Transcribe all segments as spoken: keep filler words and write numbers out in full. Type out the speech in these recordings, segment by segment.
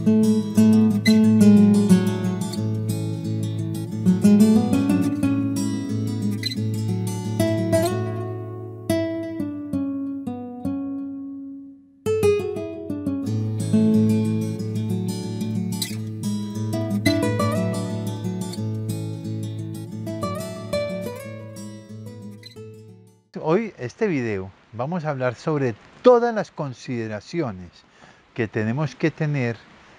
Hoy, este video, vamos a hablar sobre todas las consideraciones que tenemos que tener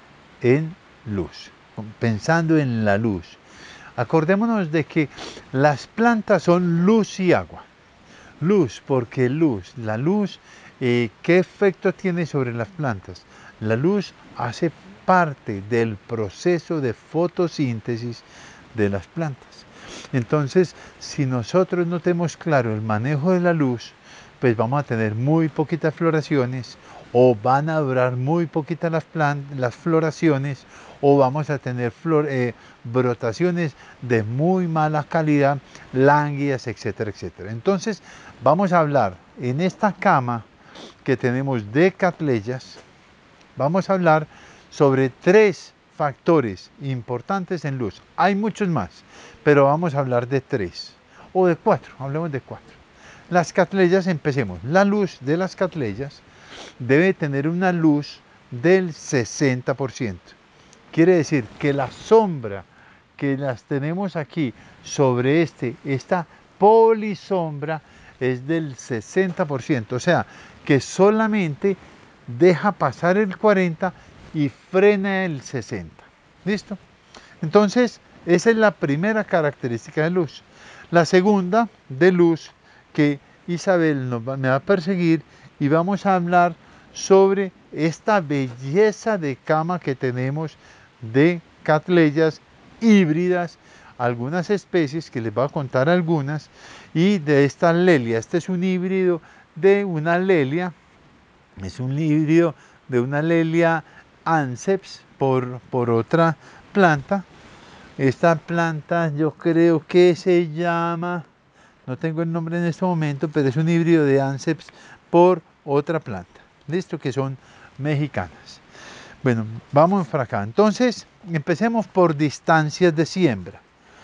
en luz, pensando en la luz. Acordémonos de que las plantas son luz y agua. Luz, porque luz, la luz, eh, ¿qué efecto tiene sobre las plantas? La luz hace parte del proceso de fotosíntesis de las plantas. Entonces, si nosotros no tenemos claro el manejo de la luz, pues vamos a tener muy poquitas floraciones, o van a durar muy poquitas las, las floraciones, o vamos a tener flor eh, brotaciones de muy mala calidad, lánguidas, etcétera, etcétera. Entonces, vamos a hablar en esta cama que tenemos de cattleyas, vamos a hablar sobre tres factores importantes en luz. Hay muchos más, pero vamos a hablar de tres, o de cuatro, hablemos de cuatro. Las cattleyas, empecemos. La luz de las cattleyas debe tener una luz del sesenta por ciento. Quiere decir que la sombra que las tenemos aquí sobre este, esta polisombra es del sesenta por ciento, o sea, que solamente deja pasar el cuarenta por ciento y frena el sesenta por ciento. ¿Listo? Entonces, esa es la primera característica de luz. La segunda de luz, que Isabel nos va, me va a perseguir, y vamos a hablar sobre esta belleza de cama que tenemos de cattleyas híbridas, algunas especies que les voy a contar algunas, y de esta lelia. Este es un híbrido de una lelia, es un híbrido de una lelia anceps por, por otra planta. Esta planta yo creo que se llama, no tengo el nombre en este momento, pero es un híbrido de anceps por otra planta. Listo, que son mexicanas. Bueno, vamos para acá. Entonces, empecemos por distancias de siembra.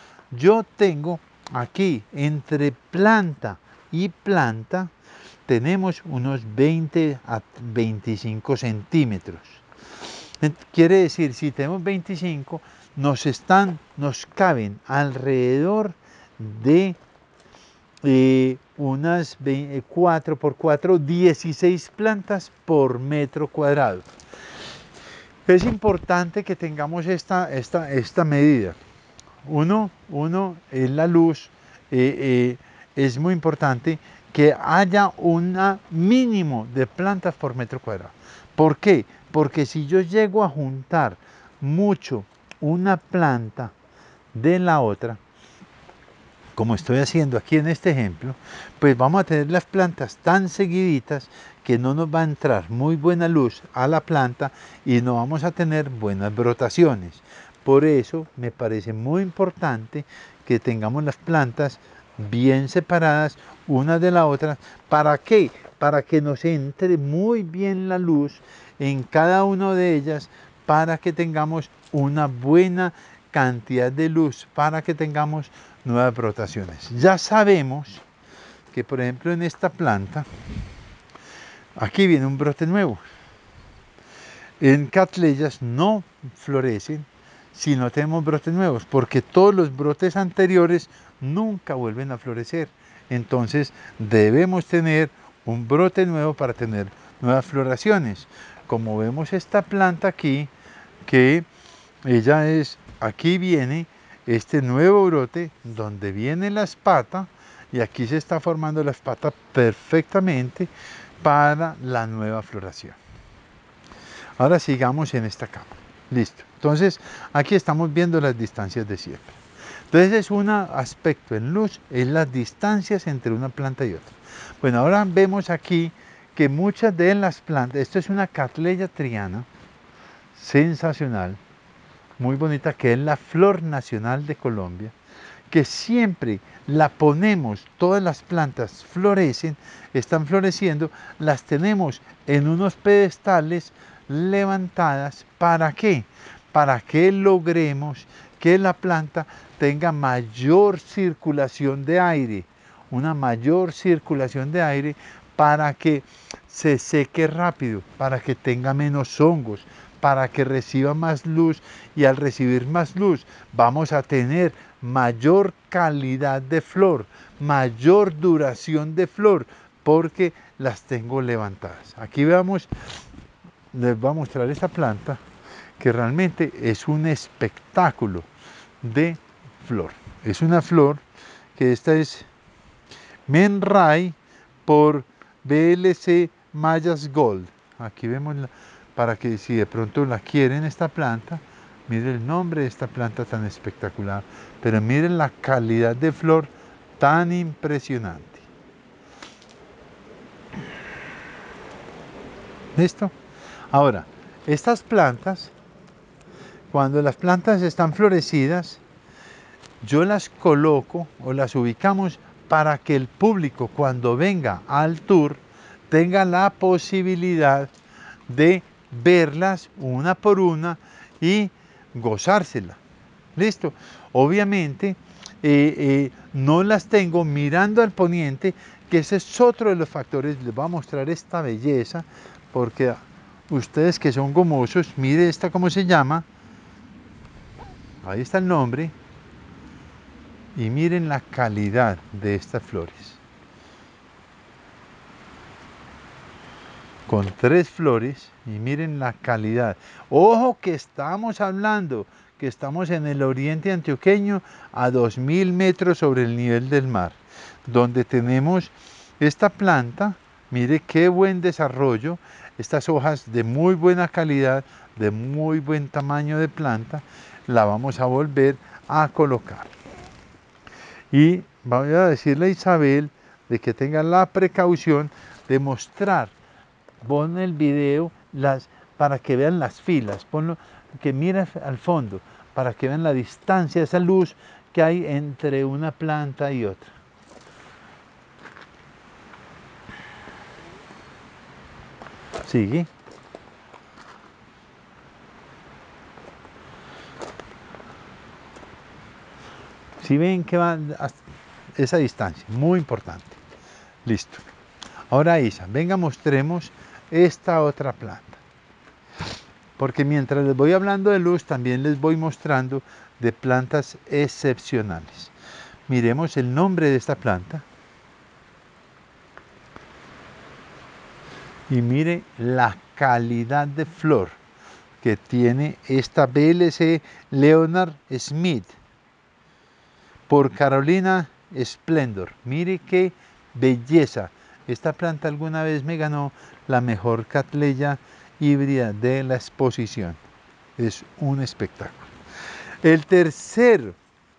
Yo tengo aquí, entre planta y planta, tenemos unos veinte a veinticinco centímetros. Quiere decir, si tenemos veinticinco, nos están, nos caben alrededor de eh, unas cuatro por cuatro, dieciséis plantas por metro cuadrado. Es importante que tengamos esta, esta, esta medida. Uno, uno es la luz, eh, eh, es muy importante que haya un mínimo de plantas por metro cuadrado. ¿Por qué? Porque si yo llego a juntar mucho una planta de la otra, como estoy haciendo aquí en este ejemplo, pues vamos a tener las plantas tan seguiditas que no nos va a entrar muy buena luz a la planta y no vamos a tener buenas brotaciones. Por eso me parece muy importante que tengamos las plantas bien separadas una de la otra. ¿Para qué? Para que nos entre muy bien la luz en cada una de ellas, para que tengamos una buena cantidad de luz, para que tengamos nuevas brotaciones. Ya sabemos que, por ejemplo, en esta planta, aquí viene un brote nuevo. En cattleyas no florecen si no tenemos brotes nuevos, porque todos los brotes anteriores nunca vuelven a florecer. Entonces debemos tener un brote nuevo para tener nuevas floraciones. Como vemos esta planta aquí, que ella es, aquí viene este nuevo brote donde viene la espata, y aquí se está formando la espata perfectamente para la nueva floración. Ahora sigamos en esta cama. Listo. Entonces, aquí estamos viendo las distancias de siembra. Entonces, es un aspecto en luz, es las distancias entre una planta y otra. Bueno, ahora vemos aquí que muchas de las plantas, esto es una Cattleya triana, sensacional, muy bonita, que es la flor nacional de Colombia, que siempre la ponemos, todas las plantas florecen, están floreciendo, las tenemos en unos pedestales levantadas. ¿Para qué? Para que logremos que la planta tenga mayor circulación de aire, una mayor circulación de aire para que se seque rápido, para que tenga menos hongos, para que reciba más luz, y al recibir más luz vamos a tener mayor calidad de flor, mayor duración de flor, porque las tengo levantadas. Aquí veamos, les voy a mostrar esta planta que realmente es un espectáculo de flor. Es una flor que esta es Men Ray por B L C Mayas Gold. Aquí vemos la, para que si de pronto la quieren esta planta, miren el nombre de esta planta tan espectacular, pero miren la calidad de flor tan impresionante. ¿Listo? Ahora, estas plantas, cuando las plantas están florecidas, yo las coloco o las ubicamos para que el público, cuando venga al tour, tenga la posibilidad de verlas una por una y gozársela. ¿Listo? Obviamente eh, eh, no las tengo mirando al poniente, que ese es otro de los factores. Les voy a mostrar esta belleza, porque ustedes que son gomosos, mire esta cómo se llama. Ahí está el nombre. Y miren la calidad de estas flores. Con tres flores, y miren la calidad. Ojo que estamos hablando, que estamos en el oriente antioqueño a dos mil metros sobre el nivel del mar, donde tenemos esta planta. Mire qué buen desarrollo, estas hojas de muy buena calidad, de muy buen tamaño de planta. La vamos a volver a colocar. Y voy a decirle a Isabel de que tenga la precaución de mostrar, pon el video las, para que vean las filas, ponlo, que mira al fondo, para que vean la distancia, esa luz que hay entre una planta y otra. Sigue. Si ven que va a esa distancia, muy importante. Listo. Ahora Isa, venga, mostremos esta otra planta. Porque mientras les voy hablando de luz, también les voy mostrando de plantas excepcionales. Miremos el nombre de esta planta. Y mire la calidad de flor que tiene esta B L C Leonard Smith por Carolina Splendor. Mire qué belleza. Esta planta alguna vez me ganó la mejor Cattleya híbrida de la exposición. Es un espectáculo. El tercer,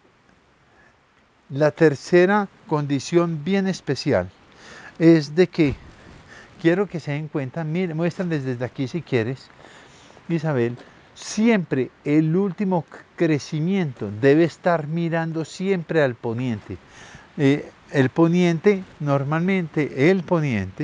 la tercera condición bien especial es de que quiero que se den cuenta, miren, muéstrales desde aquí si quieres, Isabel, siempre el último crecimiento debe estar mirando siempre al poniente. Eh, el poniente, normalmente el poniente,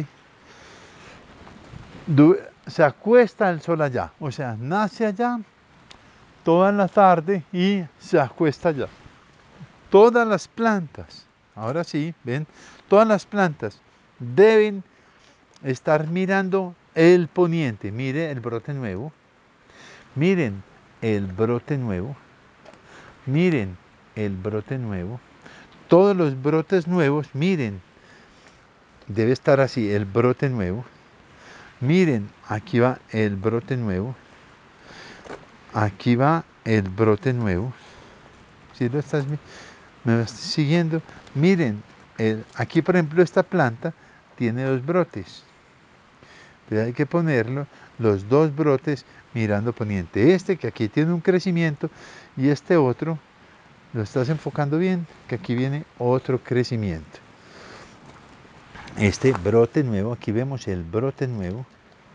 se acuesta el sol allá, o sea, nace allá toda la tarde y se acuesta allá. Todas las plantas, ahora sí, ven, todas las plantas deben estar mirando el poniente. Mire el brote nuevo, miren el brote nuevo, miren el brote nuevo, todos los brotes nuevos, miren, debe estar así, el brote nuevo. Miren, aquí va el brote nuevo. Aquí va el brote nuevo. Si lo estás, me vas siguiendo. Miren, el, aquí por ejemplo esta planta tiene dos brotes. Entonces hay que ponerlo, los dos brotes mirando poniente. Este que aquí tiene un crecimiento y este otro, lo estás enfocando bien, que aquí viene otro crecimiento. Este brote nuevo, aquí vemos el brote nuevo.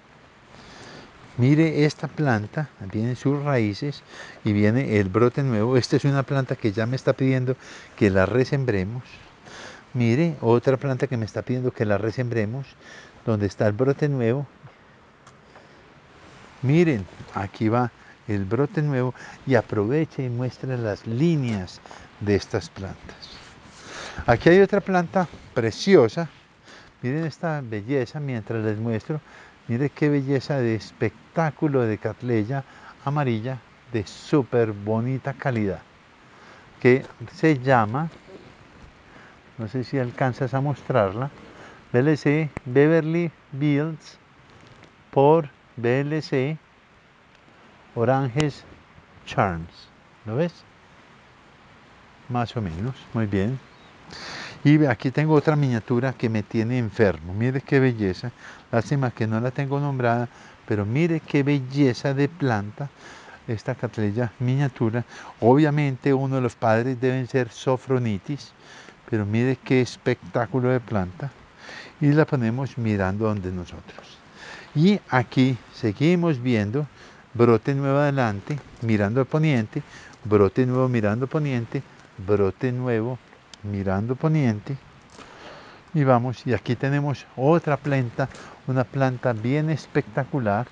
Mire esta planta, vienen sus raíces y viene el brote nuevo. Esta es una planta que ya me está pidiendo que la resembremos. Mire, otra planta que me está pidiendo que la resembremos, donde está el brote nuevo. Miren, aquí va el brote nuevo y aproveche y muestre las líneas de estas plantas. Aquí hay otra planta preciosa. Miren esta belleza mientras les muestro. Miren qué belleza de espectáculo de Cattleya amarilla de súper bonita calidad. Que se llama, no sé si alcanzas a mostrarla, B L C Beverly Hills por B L C Oranges Charms. ¿Lo ves? Más o menos, muy bien. Y aquí tengo otra miniatura que me tiene enfermo. Mire qué belleza. Lástima que no la tengo nombrada, pero mire qué belleza de planta. Esta Cattleya miniatura. Obviamente uno de los padres deben ser Sophronitis, pero mire qué espectáculo de planta. Y la ponemos mirando donde nosotros. Y aquí seguimos viendo brote nuevo adelante, mirando al poniente, brote nuevo mirando poniente, brote nuevo mirando poniente. Y vamos, y aquí tenemos otra planta, una planta bien espectacular,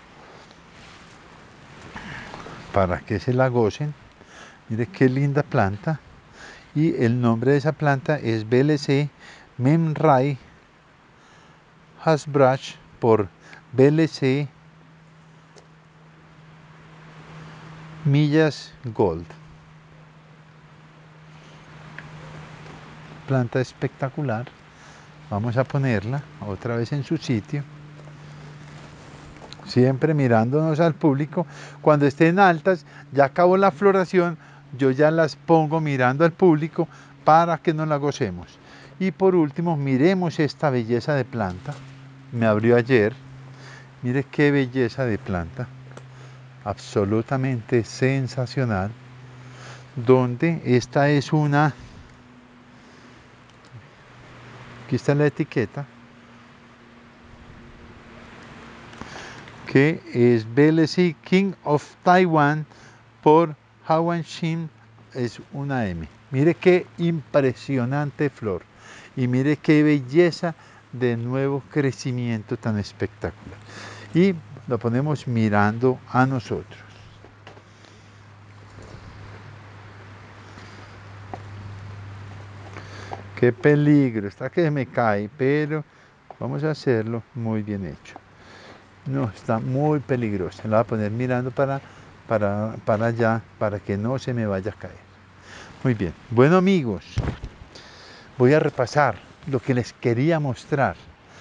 para que se la gocen. Mire qué linda planta. Y el nombre de esa planta es B L C Memrai Hasbrush por B L C Millas Gold. Planta espectacular. Vamos a ponerla otra vez en su sitio. Siempre mirándonos al público. Cuando estén altas, ya acabó la floración, yo ya las pongo mirando al público para que nos la gocemos. Y por último, miremos esta belleza de planta. Me abrió ayer. Mire qué belleza de planta. Absolutamente sensacional. Donde esta es una... Aquí está la etiqueta. Que es B L C King of Taiwan por Hawaiian Shin, es una M. Mire qué impresionante flor y mire qué belleza de nuevo crecimiento tan espectacular. Y lo ponemos mirando a nosotros. Qué peligro, está que me cae, pero vamos a hacerlo muy bien hecho. No, está muy peligrosa. La voy a poner mirando para, para, para allá, para que no se me vaya a caer. Muy bien. Bueno, amigos, voy a repasar lo que les quería mostrar.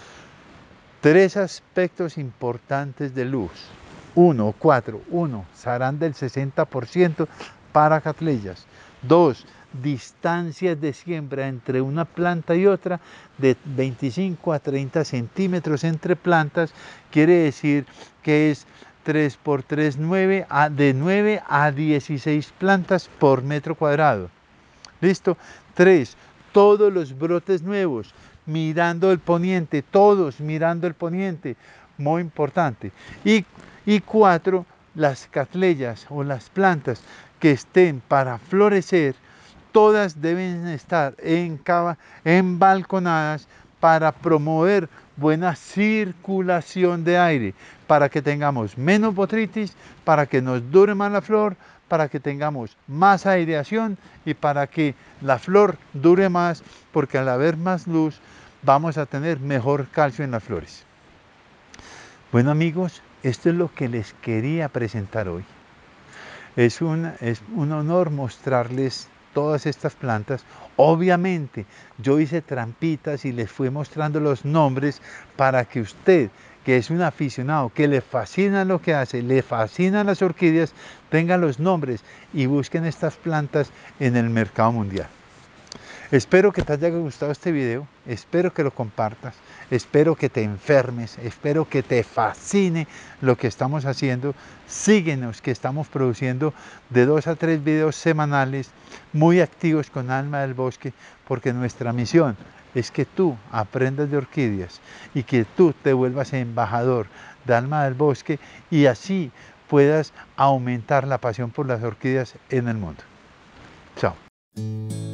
Tres aspectos importantes de luz. Uno, cuatro. Uno, serán del sesenta por ciento para Cattleyas. Dos, distancias de siembra entre una planta y otra de veinticinco a treinta centímetros entre plantas, quiere decir que es tres por tres, nueve, de nueve a dieciséis plantas por metro cuadrado. ¿Listo? Tres, todos los brotes nuevos, mirando el poniente, todos mirando el poniente, muy importante. Y, y cuatro, las Cattleyas o las plantas que estén para florecer, todas deben estar en cava, embalconadas para promover buena circulación de aire, para que tengamos menos botrytis, para que nos dure más la flor, para que tengamos más aireación y para que la flor dure más, porque al haber más luz vamos a tener mejor calcio en las flores. Bueno, amigos, esto es lo que les quería presentar hoy. Es un, es un honor mostrarles todas estas plantas. Obviamente yo hice trampitas y les fui mostrando los nombres para que usted, que es un aficionado, que le fascina lo que hace, le fascinan las orquídeas, tenga los nombres y busquen estas plantas en el mercado mundial. Espero que te haya gustado este video, espero que lo compartas, espero que te enfermes, espero que te fascine lo que estamos haciendo. Síguenos, que estamos produciendo de dos a tres videos semanales muy activos con Alma del Bosque, porque nuestra misión es que tú aprendas de orquídeas y que tú te vuelvas embajador de Alma del Bosque y así puedas aumentar la pasión por las orquídeas en el mundo. Chao.